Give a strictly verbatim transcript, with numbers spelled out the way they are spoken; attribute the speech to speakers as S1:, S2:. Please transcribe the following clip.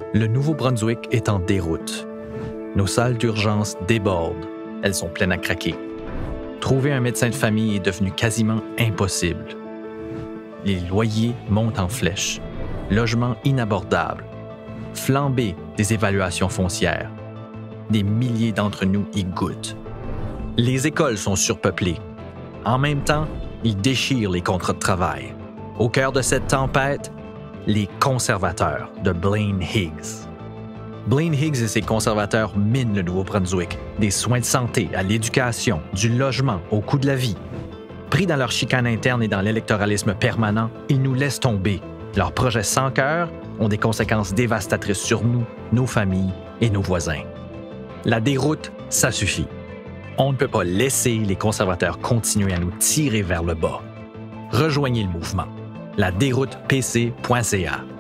S1: Le Nouveau-Brunswick est en déroute. Nos salles d'urgence débordent. Elles sont pleines à craquer. Trouver un médecin de famille est devenu quasiment impossible. Les loyers montent en flèche. Logements inabordables. Flambée des évaluations foncières. Des milliers d'entre nous y goûtent. Les écoles sont surpeuplées. En même temps, ils déchirent les contrats de travail. Au cœur de cette tempête, les conservateurs de Blaine Higgs. Blaine Higgs et ses conservateurs minent le Nouveau-Brunswick, des soins de santé à l'éducation, du logement au coût de la vie. Pris dans leur chicane interne et dans l'électoralisme permanent, ils nous laissent tomber. Leurs projets sans cœur ont des conséquences dévastatrices sur nous, nos familles et nos voisins. La déroute, ça suffit. On ne peut pas laisser les conservateurs continuer à nous tirer vers le bas. Rejoignez le mouvement. la déroute p c point c a